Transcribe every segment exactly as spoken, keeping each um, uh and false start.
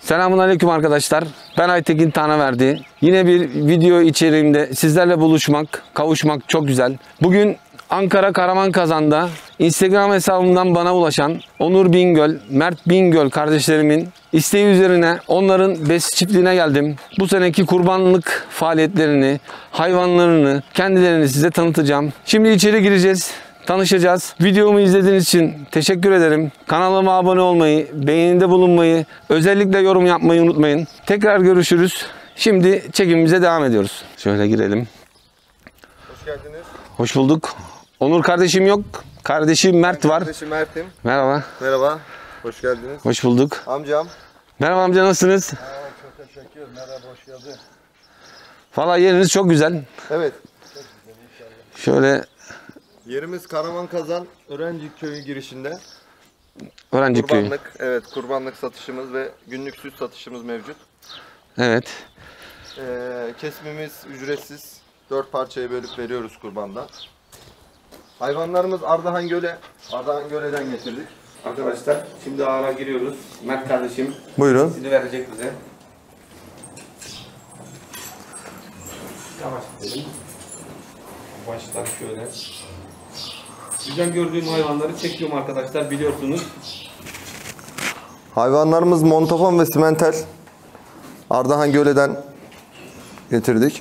Selamünaleyküm arkadaşlar. Ben Aytekin Tanaverdi. Yine bir video içeriğimde sizlerle buluşmak, kavuşmak çok güzel. Bugün Ankara Karamankazan'da Instagram hesabımdan bana ulaşan Onur Bingöl, Mert Bingöl kardeşlerimin isteği üzerine onların bes çiftliğine geldim. Bu seneki kurbanlık faaliyetlerini, hayvanlarını, kendilerini size tanıtacağım. Şimdi içeri gireceğiz. Tanışacağız. Videomu izlediğiniz için teşekkür ederim. Kanalıma abone olmayı, beğeninde bulunmayı, özellikle yorum yapmayı unutmayın. Tekrar görüşürüz. Şimdi çekimimize devam ediyoruz. Şöyle girelim. Hoş geldiniz. Hoş bulduk. Onur kardeşim yok. Kardeşim Mert Ben var. Kardeşim Mert'im. Merhaba. Merhaba. Hoş geldiniz. Hoş bulduk. Amcam. Merhaba amca, nasılsınız? Aa, çok teşekkür ederim. Merhaba, hoş geldin. Valla yeriniz çok güzel. Evet. Şöyle Yerimiz Karamankazan Öğrencik Köyü girişinde. Öğrencik Köyü. Kurbanlık, evet, kurbanlık satışımız ve günlük süt satışımız mevcut. Evet. Ee, kesimimiz ücretsiz. Dört parçaya bölüp veriyoruz kurbandan. Hayvanlarımız Ardahan Göle. Ardahan Göle'den getirdik. Arkadaşlar şimdi ağına giriyoruz. Mert kardeşim Buyurun. sizi verecek bize. Yavaş gidelim. Baştan şöyle. Güzel gördüğüm hayvanları çekiyorum arkadaşlar, biliyorsunuz. Hayvanlarımız montafon ve simental. Ardahan Göle'den getirdik.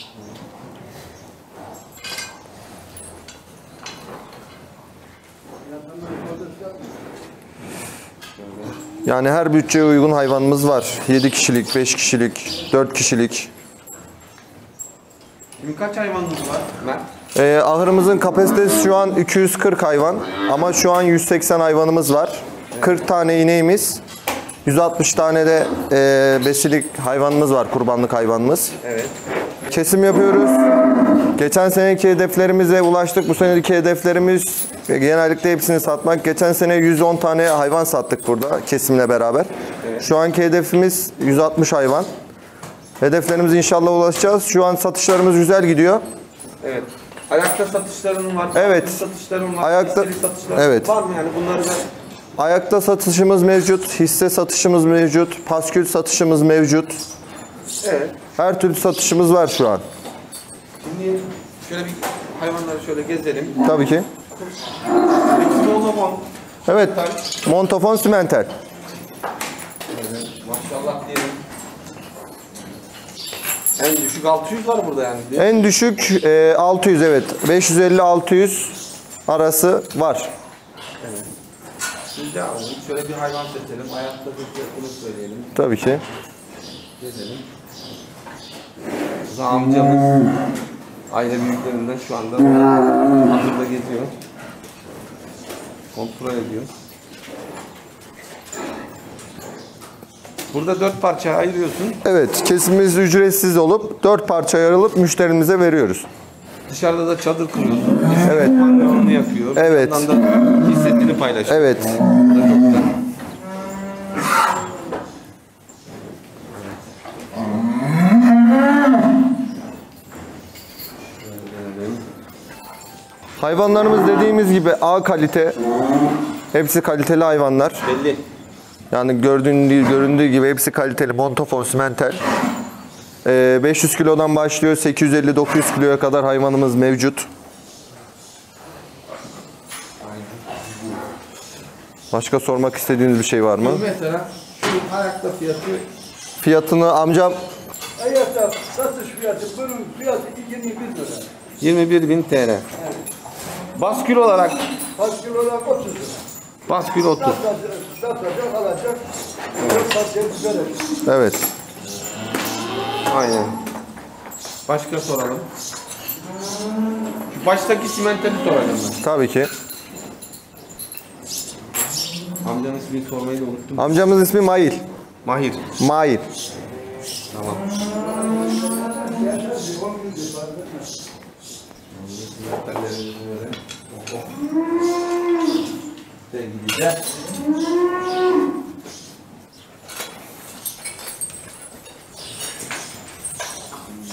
Yani her bütçeye uygun hayvanımız var. yedi kişilik, beş kişilik, dört kişilik. Şimdi kaç hayvanımız var Mert? Ee, ahırımızın kapasitesi şu an iki yüz kırk hayvan ama şu an yüz seksen hayvanımız var. kırk tane ineğimiz, yüz altmış tane de e, besilik hayvanımız var, kurbanlık hayvanımız. Evet. Kesim yapıyoruz. Geçen seneki hedeflerimize ulaştık. Bu seneki hedeflerimiz genellikle hepsini satmak. Geçen sene yüz on tane hayvan sattık burada kesimle beraber. Evet. Şu anki hedefimiz yüz altmış hayvan. Hedeflerimize inşallah ulaşacağız. Şu an satışlarımız güzel gidiyor. Evet. Ayakta satışların var. Evet. Satışların var. Ayakta- hisseli satışların Evet. var mı yani bunları da? Ayakta satışımız mevcut, hisse satışımız mevcut, paskül satışımız mevcut. Evet. Her türlü satışımız var şu an. Şimdi şöyle bir hayvanları şöyle gezelim. Tabii ki. Hepsi monomon. Evet, montafon simental. Evet. Maşallah diyelim. En düşük altı yüz var burada yani. Değil mi? En düşük e, altı yüz, evet. beş yüz elli altı yüz arası var. Evet. Şimdi devam edelim. Şöyle bir hayvan seçelim. Ayakta bunu söyleyelim. Tabii ki. Gezelim. Bu da amcamız. Aile büyüklerinden şu anda hazırda geziyor. Kontrol ediyor. Burada dört parça ayırıyorsun. Evet, kesimimiz ücretsiz olup dört parça ayrılıp müşterimize veriyoruz. Dışarıda da çadır kuruyorsun. Evet. Mangalını yakıyor. Evet. Bir yandan da hissettiğini paylaşıyor. Evet. Bu da çok güzel. Hayvanlarımız dediğimiz gibi A kalite. Hepsi kaliteli hayvanlar. Belli. Yani gördüğün, göründüğü gibi hepsi kaliteli montafon simental. Ee, beş yüz kilodan başlıyor, sekiz yüz elli dokuz yüz kiloya kadar hayvanımız mevcut. Başka sormak istediğiniz bir şey var mı? Mesela şu ayakta fiyatı Fiyatını amcam Ayakta satış fiyatı, bunun fiyatı yirmi bir lira. yirmi bir bin T L. Baskül olarak Paskül olarak otuz lira. baskül otuz. Satacak, satacak, alacak. Dört paket verecek. evet. Aynen. Başka soralım. Şu baştaki simentali soracağım ben. Tabii ki. Amcanın ismini sormayı da unuttum. Amcamız ismi Mail. Mahir. Mail. Tamam. Sevgili de.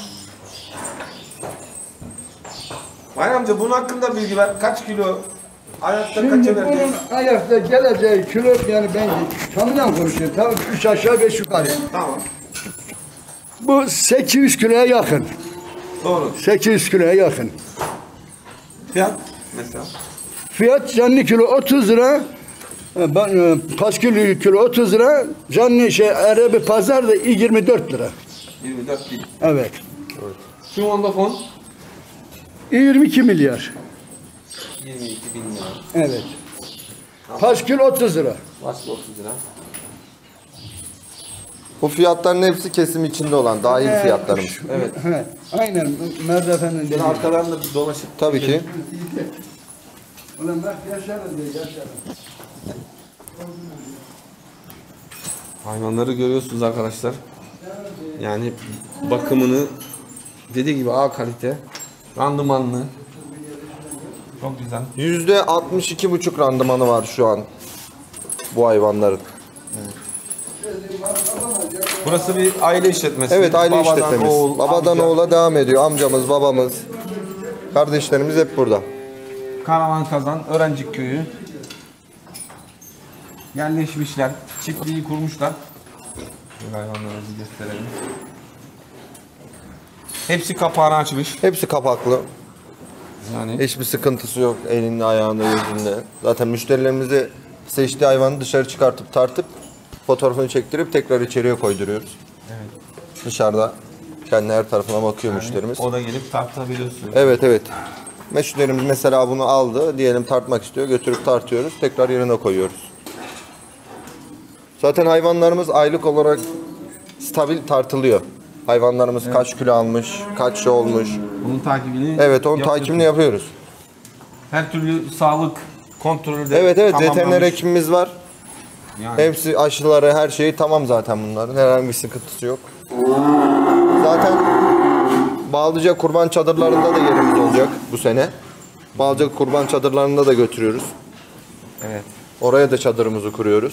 Bayram amca bunun hakkında bilgi ver. Kaç kilo Ayakta Şimdi kaça bunun verdiniz? ayakta geleceği kilo yani ben tanıyan konuşuyorum. Tabii üç aşağı beş yukarı. Tamam. Bu sekiz yüz kiloya yakın. Doğru. sekiz yüz kiloya yakın. Fiyat mesela. Fiyat canlı kilo otuz lira. e, ben, e, Paskül kilo otuz lira. Canlı şey Arabi pazarda yirmi dört lira. yirmi dört bin. Evet. Şu anda fon yirmi iki milyar. yirmi iki bin lira. Evet. Paskül otuz lira. Başka otuz lira. Bu fiyatların hepsi kesim içinde olan dahil fiyatlarımız. Evet. He, aynen Mert Efendi'nin dediği. Arkadan da bir dolaşıp. Tabii ki. Ulan Mert yaşarız diye yaşarız. Hayvanları görüyorsunuz arkadaşlar. Yani bakımını dediği gibi A kalite, randımanlı. Çok güzel. yüzde altmış iki buçuk randımanı var şu an bu hayvanların. Burası bir aile işletmesi. Evet, aile Babadan işletmemiz. oğul, Babadan amca. oğula devam ediyor. Amcamız, babamız, kardeşlerimiz hep burada. Karaman Kazan, Öğrencik Köyü. Yerleşmişler, çiftliği kurmuşlar. Şöyle hayvanlarımızı gösterelim. Hepsi kapağını açmış. Hepsi kapaklı. Yani Hiçbir sıkıntısı yok elinde, ayağında, yüzünde. Zaten müşterilerimizi seçtiği hayvanı dışarı çıkartıp tartıp fotoğrafını çektirip tekrar içeriye koyduruyoruz. evet. Dışarıda kendi her tarafına bakıyor müşterimiz. O da gelip tartabiliyorsun. Evet evet. Müşterimiz mesela bunu aldı, diyelim tartmak istiyor, götürüp tartıyoruz, tekrar yerine koyuyoruz. Zaten hayvanlarımız aylık olarak stabil tartılıyor. Hayvanlarımız kaç kilo almış, kaç şey olmuş. Bunun takibini Evet, onun yapıyorsun. takibini yapıyoruz. Her türlü sağlık kontrolü de Evet evet, tamamlamış. veteriner hekimimiz var. Yani Hepsi aşıları, her şeyi tamam zaten bunların. Herhangi bir sıkıntısı yok. Zaten Bağlıca kurban çadırlarında da yerimiz olacak bu sene. Bağlıca kurban çadırlarında da götürüyoruz. evet. Oraya da çadırımızı kuruyoruz.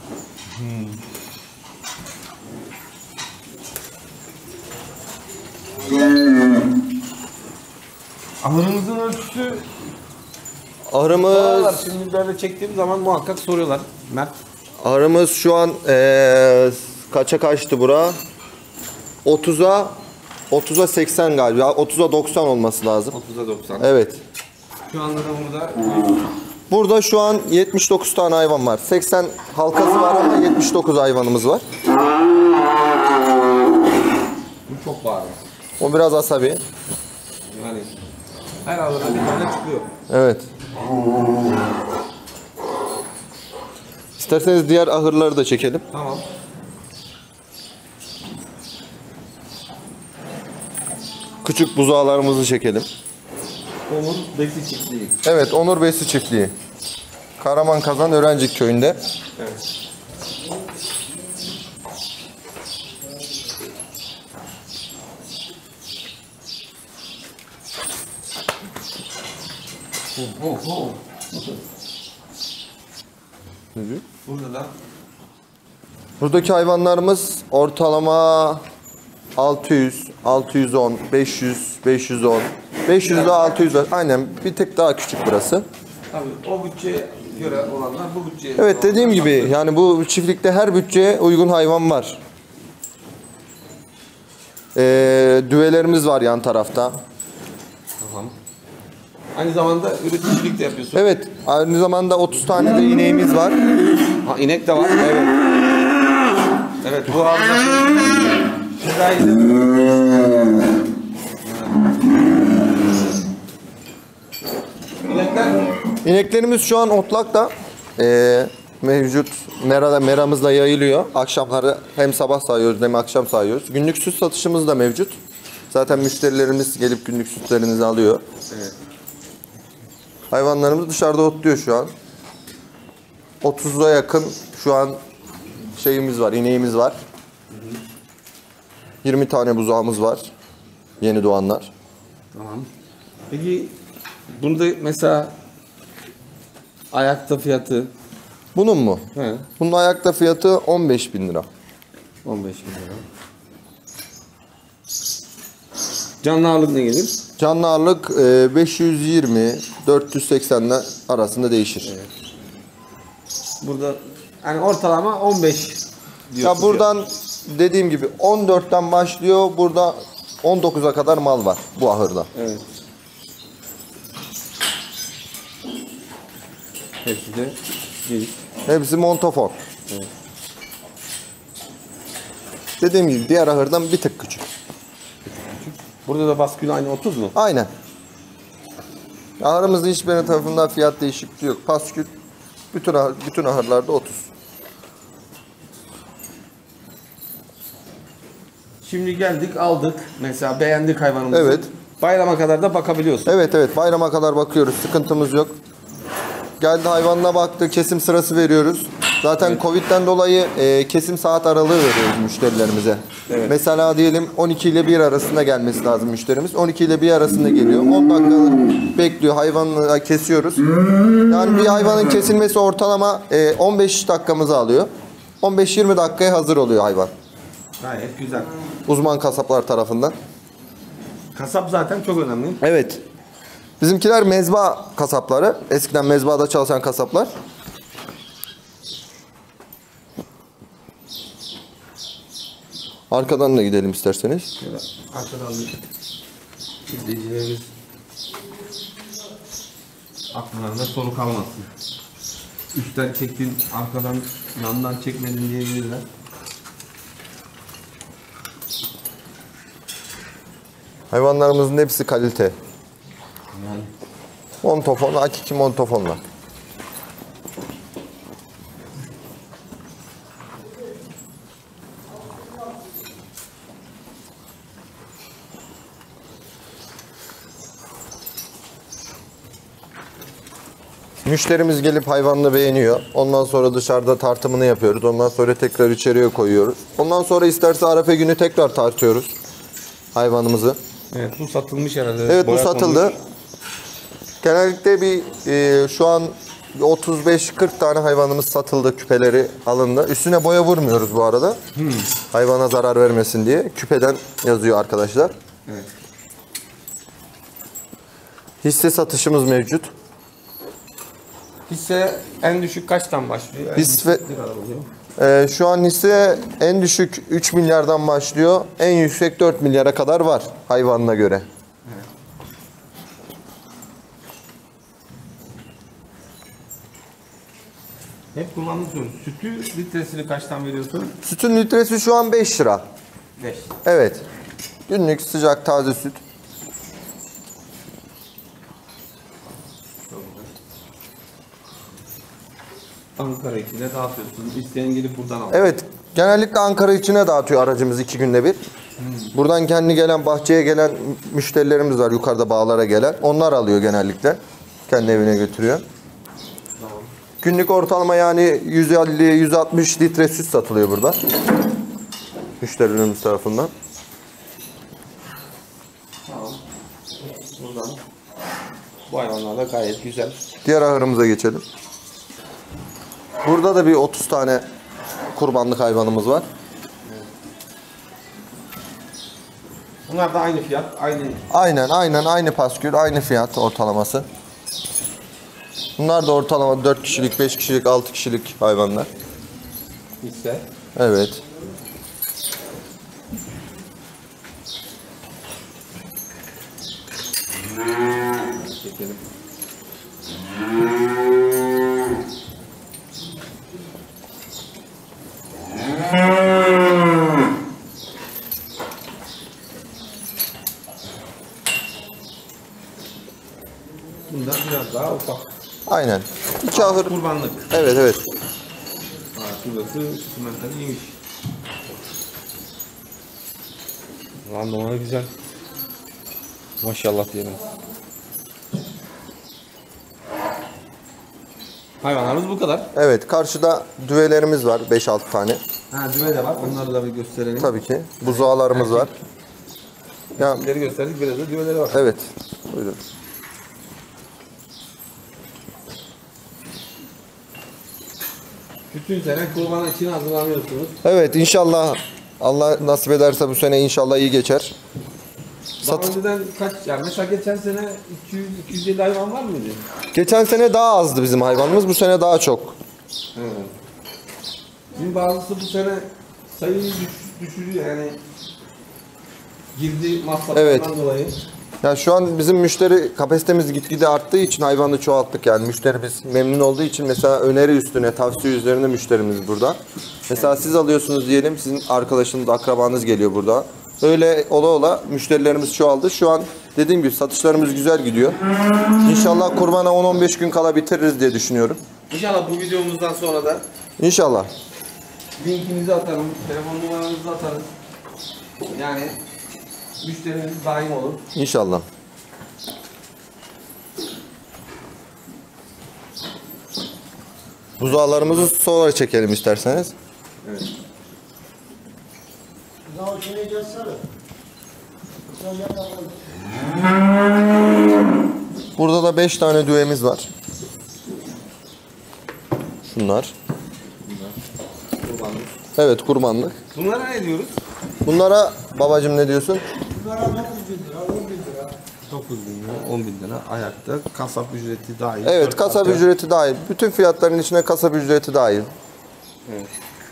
Ahırımızın ölçüsü Ahırımız, soruyorlar. Şimdi böyle çektiğim zaman muhakkak soruyorlar. Mert ahırımız şu an eee, kaça kaçtı bura? otuza otuza seksen galiba. otuza doksan olması lazım. otuza doksan. Evet. Şu anda da burada Burada şu an yetmiş dokuz tane hayvan var. seksen halkası var ama yetmiş dokuz hayvanımız var. bu çok bağlı. O biraz asabi. Yani her ahıra bir tane çıkıyor. Evet. İsterseniz diğer ahırları da çekelim. Tamam. Küçük buzağlarımızı çekelim. Onun besi çiftliği. Evet, Onur Besi Çiftliği. Karaman Kazan Öğrencik Köyü'nde. Evet. Oh, oh, oh. Burada da Buradaki hayvanlarımız ortalama altı yüz, altı yüz on, beş yüz, beş yüz on, beş yüz ile altı yüz. Aynen, bir tek daha küçük burası. tabii o bütçeye göre olanlar bu bütçeye Evet, dediğim gibi yani bu çiftlikte her bütçeye uygun hayvan var. Ee, düvelerimiz var yan tarafta. Tamam. Aynı zamanda üreticilik de yapıyorsun. Evet, aynı zamanda otuz tane de ineğimiz var. Ha, inek de var. Evet. Evet, bu arıza. İnekler İneklerimiz şu an otlakta. Ee, mevcut merada meramızda yayılıyor. Akşamları hem sabah sayıyoruz hem akşam sayıyoruz. Günlük süt satışımız da mevcut. Zaten müşterilerimiz gelip günlük sütlerinizi alıyor. Evet. Hayvanlarımız dışarıda otluyor şu an. otuza yakın şu an şeyimiz var, ineğimiz var. yirmi tane buzağımız var. Yeni doğanlar. Tamam. Peki bunda mesela ayakta fiyatı Bunun mu? he, Bunun ayakta fiyatı on beş bin lira. on beş bin lira. Canlı ağırlık ne gelir? Canlı ağırlık e, beş yüz yirmi dört yüz seksen arasında değişir. Evet. Burada yani ortalama on beş diyorsun. Ya buradan dediğim gibi on dörtten başlıyor. Burada on dokuza kadar mal var bu ahırda. Evet. Hepsi de değil. Hepsi montofon. Evet. Dediğim gibi diğer ahırdan bir tık küçük. Burada da baskül aynı otuz mu? Aynen. Ahırımızda hiçbir tarafından fiyat değişikliği yok. Paskül bütün ahır, bütün ahırlarda otuz. Şimdi geldik aldık. Mesela beğendik hayvanımızı. Evet. Bayrama kadar da bakabiliyorsun. Evet evet bayrama kadar bakıyoruz. Sıkıntımız yok. Geldi hayvanına baktı. Kesim sırası veriyoruz. Zaten Evet. Covid'den dolayı e, kesim saat aralığı veriyoruz müşterilerimize. Evet. Mesela diyelim on iki ile bir arasında gelmesi lazım müşterimiz. on iki ile bir arasında geliyor. on dakika bekliyor. Hayvanı kesiyoruz. Yani bir hayvanın kesilmesi ortalama e, on beş dakikamızı alıyor. on beş yirmi dakikaya hazır oluyor hayvan. Gayet güzel. Uzman kasaplar tarafından. Kasap zaten çok önemli. Evet. Bizimkiler mezba kasapları. Eskiden mezbada çalışan kasaplar. Arkadan da gidelim isterseniz. Şöyle arkadan bir izleyicilerimiz akllarında soru kalmasın. Üstten çektin, arkadan, yandan çekmedin diyebilirler. Hayvanlarımızın hepsi kalite. Yani Montofon, hakiki montofonlar. Müşterimiz gelip hayvanını beğeniyor. Ondan sonra dışarıda tartımını yapıyoruz. Ondan sonra tekrar içeriye koyuyoruz. Ondan sonra isterse Arefe günü tekrar tartıyoruz hayvanımızı. evet, bu satılmış herhalde. Evet bu Boya satıldı. konmuş. Genellikle bir e, şu an otuz beş kırk tane hayvanımız satıldı, küpeleri alındı. Üstüne boya vurmuyoruz bu arada. Hmm. Hayvana zarar vermesin diye. Küpeden yazıyor arkadaşlar. Evet. Hisse satışımız mevcut. Hisse en düşük kaçtan başlıyor? En Hisse- düşük ne kadar oluyor? E, şu an hisse en düşük üç milyardan başlıyor. En yüksek dört milyara kadar var hayvanına göre. Hep kullanmışsınız. Sütü litresini kaçtan veriyorsun? Sütün litresi şu an beş lira. beş. Evet. Günlük sıcak taze süt. Ankara içine dağıtıyorsun. İsteyen gelip buradan al. Evet. Genellikle Ankara içine dağıtıyor aracımız iki günde bir. Buradan kendi gelen bahçeye gelen müşterilerimiz var yukarıda bağlara gelen. Onlar alıyor genellikle. Kendi evine götürüyor. Tamam. Günlük ortalama yani yüz elli yüz altmış litre süt satılıyor burada. Müşterilerimiz tarafından. Tamam. Buradan. Bu hayvanlar da gayet güzel. Diğer ahırımıza geçelim. Burada da bir otuz tane kurbanlık hayvanımız var. Bunlar da aynı fiyat, aynı. Aynen aynen aynı paskül, aynı fiyat ortalaması. Bunlar da ortalama dört kişilik, beş kişilik, altı kişilik hayvanlar. hisse. Evet. Çekelim. Bundan biraz daha ufak. Aynen. İki ahır. Kurbanlık. Evet evet. Ha, şurası simentali iyiymiş. Randımanı güzel. Maşallah diyelim. Hayvanlarımız bu kadar. Evet karşıda düvelerimiz var beş altı tane. Ha, düve de var. Onları da bir gösterelim. Tabii ki. Buzağlarımız var. Ya Düveleri gösterdik. Biraz da düveleri var. evet. Buyurun. Bütün sene kurban için hazırlanıyorsunuz. Evet inşallah Allah nasip ederse bu sene inşallah iyi geçer. Daha Sat önceden kaç, yani mesela geçen sene iki yüz iki yüz elli hayvan var mıydı? Geçen sene daha azdı bizim hayvanımız. Bu sene daha çok. Evet. Şimdi bazısı bu sene sayıyı düş, düşürüyor yani. Girdi masraflardan Evet. dolayı. Ya şu an bizim müşteri kapasitemiz gitgide arttığı için hayvanı çoğalttık yani. Müşterimiz memnun olduğu için mesela öneri üstüne, tavsiye üzerine müşterimiz burada. Mesela siz alıyorsunuz diyelim, sizin arkadaşınız, akrabanız geliyor burada. Öyle ola ola müşterilerimiz çoğaldı. Şu an dediğim gibi satışlarımız güzel gidiyor. İnşallah kurbana on on beş gün kala bitiririz diye düşünüyorum. İnşallah bu videomuzdan sonra da İnşallah. linkinizi atarım, telefon numaranızı atarım. Yani müşteriniz daim olur. İnşallah. Buzağlarımızı sonra çekelim isterseniz. Evet. Burada da beş tane düğemiz var. Şunlar. Kurbanlık. Evet, kurbanlık. Bunlara ne diyoruz? Bunlara babacığım ne diyorsun? dokuz bin lira, on bin lira ayakta. Kasap ücreti dahil. Evet, Dört kasap parça. ücreti dahil. Bütün fiyatların içine kasap ücreti dahil. Evet.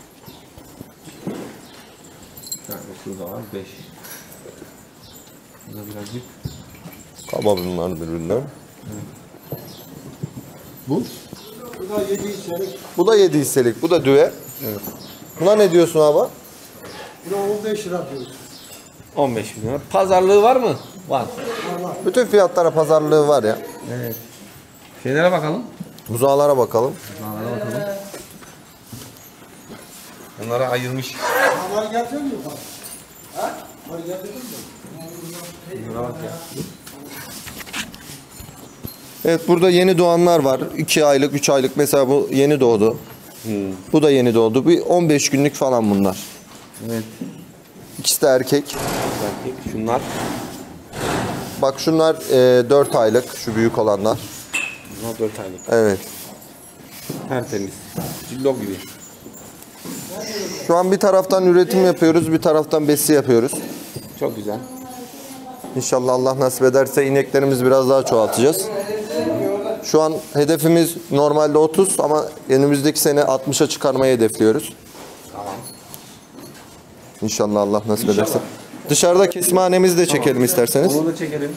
Yani şurada var beş. Burada birazcık. Kaba bunlar birbirinden. Bu? Bu da yedi hisselik. Bu da yedi hisselik. Bu da düve. Evet. Buna ne diyorsun abi? Bu da on beş lira diyoruz. on beş bin lira. Pazarlığı var mı? Var. Bütün fiyatlara pazarlığı var ya. Evet. Şeylere bakalım. Buzağlara bakalım. Buzağlara bakalım. Bunları ayırmış. Var getirdin mi? Ha? Var getirdin mi? Bunlara bak ya. Evet, burada yeni doğanlar var. iki aylık, üç aylık. Mesela bu yeni doğdu. Hmm. Bu da yeni doğdu. Bir on beş günlük falan bunlar. Evet. İkisi de erkek. Belki şunlar. Bak şunlar e, dört aylık. Şu büyük olanlar. Bunlar dört aylık. Evet. Tertemiz. Cillop gibi. Şu an bir taraftan üretim yapıyoruz. Bir taraftan besi yapıyoruz. Çok güzel. İnşallah Allah nasip ederse ineklerimizi biraz daha çoğaltacağız. Şu an hedefimiz normalde otuz ama önümüzdeki sene altmışa çıkarmayı hedefliyoruz. Tamam. İnşallah Allah nasip ederse. Dışarıda kesimhanemizi de çekelim isterseniz. Onu da çekelim.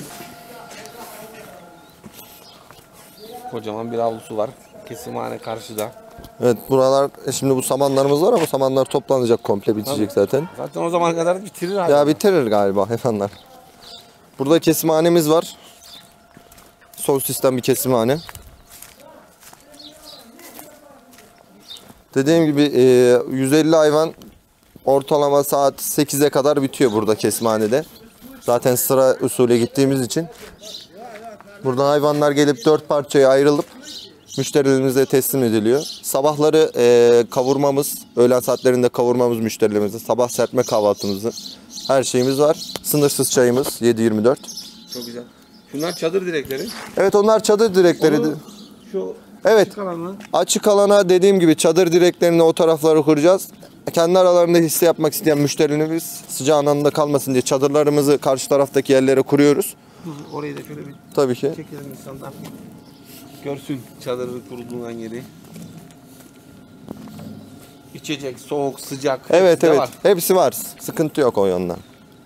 Kocaman bir avlusu var. Kesimhane karşıda. Evet, buralar şimdi bu samanlarımız var ama samanlar toplanacak, komple bitecek zaten. Zaten o zamana kadar bitirir abi. Ya bitirir galiba hayvanlar. Burada kesimhanemiz var. Son sistem bir kesimhane. Dediğim gibi yüz elli hayvan ortalama saat sekize kadar bitiyor burada kesimhanede. Zaten sıra usulü gittiğimiz için. Buradan hayvanlar gelip dört parçaya ayrılıp müşterilerimize teslim ediliyor. Sabahları e, kavurmamız, öğlen saatlerinde kavurmamız müşterilerimize, sabah serpme kahvaltımızı, her şeyimiz var. Sınırsız çayımız yedi yirmi dört. Çok güzel. Şunlar çadır direkleri. Evet, onlar çadır direkleri. Onu şu Evet. açık alanı. Açık alana dediğim gibi çadır direklerini o taraflara kuracağız. Kendi aralarında hisse yapmak isteyen müşterilerimiz sıcağın anında kalmasın diye çadırlarımızı karşı taraftaki yerlere kuruyoruz. Orayı da şöyle bir Tabii ki. çekelim insanlar. Görsün çadırın kurulduğundan yeri. İçecek, soğuk, sıcak. Evet hepsi de evet. var. Hepsi var. Sıkıntı yok o yönden.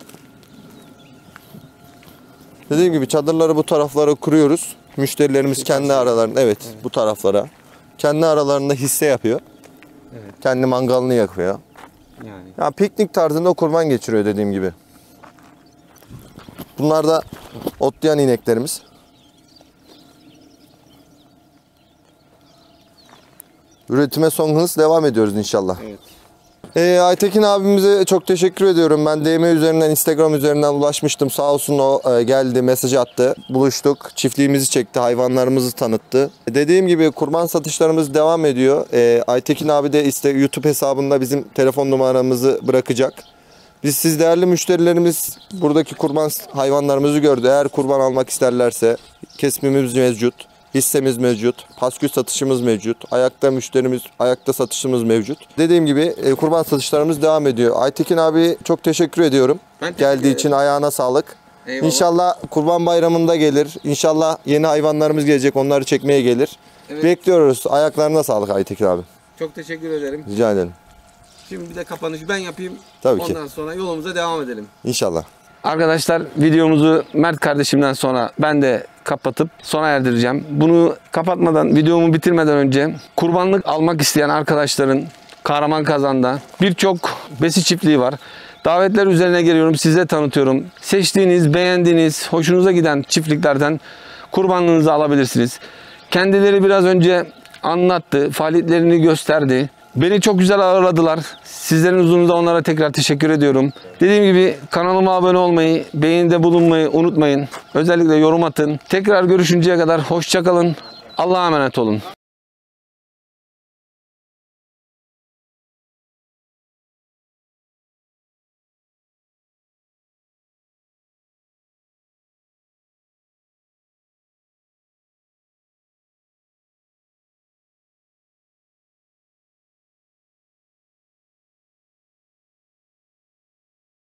Dediğim gibi çadırları bu taraflara kuruyoruz. Müşterilerimiz kendi aralarında evet, evet bu taraflara. Kendi aralarında hisse yapıyor. Evet. Kendi mangalını yakıyor. Yani. Ya piknik tarzında kurban geçiriyor dediğim gibi. Bunlar da otlayan ineklerimiz. Üretime son hız devam ediyoruz inşallah. Evet. Ee, Aytekin abimize çok teşekkür ediyorum. Ben D M üzerinden, Instagram üzerinden ulaşmıştım. Sağ olsun o e, geldi, mesaj attı. Buluştuk, çiftliğimizi çekti, hayvanlarımızı tanıttı. Dediğim gibi kurban satışlarımız devam ediyor. Ee, Aytekin abi de işte YouTube hesabında bizim telefon numaramızı bırakacak. Biz siz değerli müşterilerimiz buradaki kurban hayvanlarımızı gördü. Eğer kurban almak isterlerse kesmimiz mevcut. Hissemiz mevcut, paskül satışımız mevcut, ayakta müşterimiz, ayakta satışımız mevcut. Dediğim gibi e, kurban satışlarımız devam ediyor. Aytekin abi çok teşekkür ediyorum. Ben teşekkür Geldiği ederim. için ayağına sağlık. Eyvallah. İnşallah Kurban Bayramı'nda gelir. İnşallah yeni hayvanlarımız gelecek. Onları çekmeye gelir. Evet. Bekliyoruz. Ayaklarına sağlık Aytekin abi. Çok teşekkür ederim. Rica ederim. Şimdi bir de kapanışı ben yapayım. Tabii ki. Ondan sonra yolumuza devam edelim. İnşallah. Arkadaşlar videomuzu Mert kardeşimden sonra ben de kapatıp sona erdireceğim. Bunu kapatmadan, videomu bitirmeden önce kurbanlık almak isteyen arkadaşların Kahraman birçok besi çiftliği var. Davetler üzerine geliyorum, size tanıtıyorum. Seçtiğiniz, beğendiğiniz, hoşunuza giden çiftliklerden kurbanlığınızı alabilirsiniz. Kendileri biraz önce anlattı, faaliyetlerini gösterdi. Beni çok güzel ağırladılar. Sizlerin huzurunuzda onlara tekrar teşekkür ediyorum. Dediğim gibi kanalıma abone olmayı, beğenide bulunmayı unutmayın. Özellikle yorum atın. Tekrar görüşünceye kadar hoşça kalın. Allah'a emanet olun.